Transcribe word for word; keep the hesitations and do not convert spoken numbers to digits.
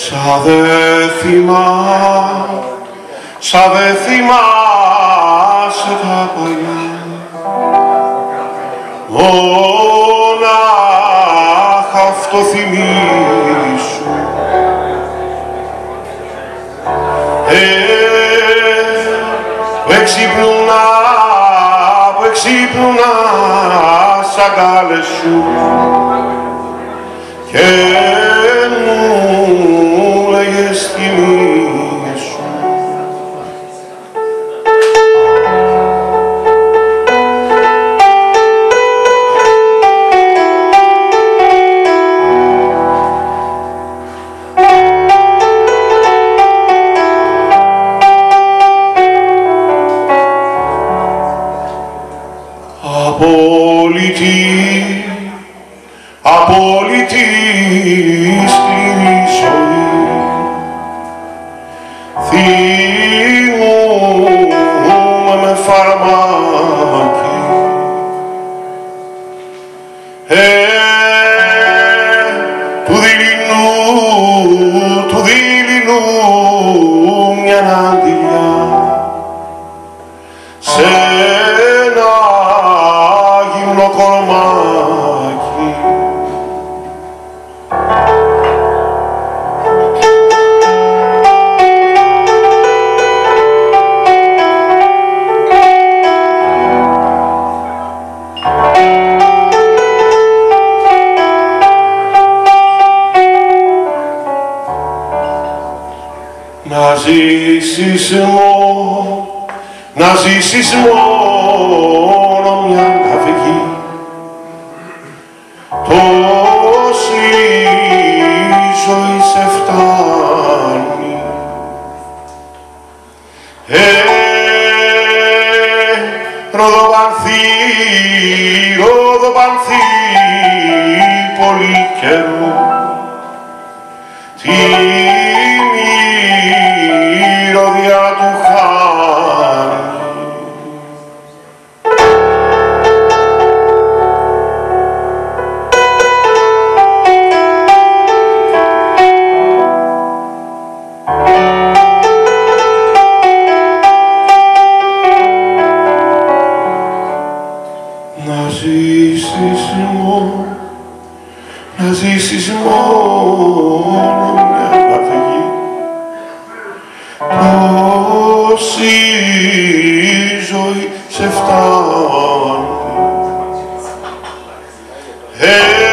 Σα δε θυμά, σα δε θυμάσαι τα παλιά, μονάχα αυτό θυμίσου. Ε, που εξύπνουνα, που εξύπνουνα σ' αγκάλες σου και μου λέγες θυμίσου. Απόλυτη, απόλυτη σκληρή ζωή, θυμούμαι με φαρμάκι, ε, του δειλινού, του δειλινού μια αντιλιά, σε ένα γυμνό κορμάκι. Να ζήσεις μόνο, να ζήσεις μόνο μια καυγή, τόση ζωή σε φτάνει. Ε, Ροδοπανθή, Ροδοπανθή, πολύ καιρό, τη μυρωδιά του χάνει. Να ζήσεις μόνο, να ζήσεις μόνο μια καυγή, τόση ζωή σε φτάνει. Ε,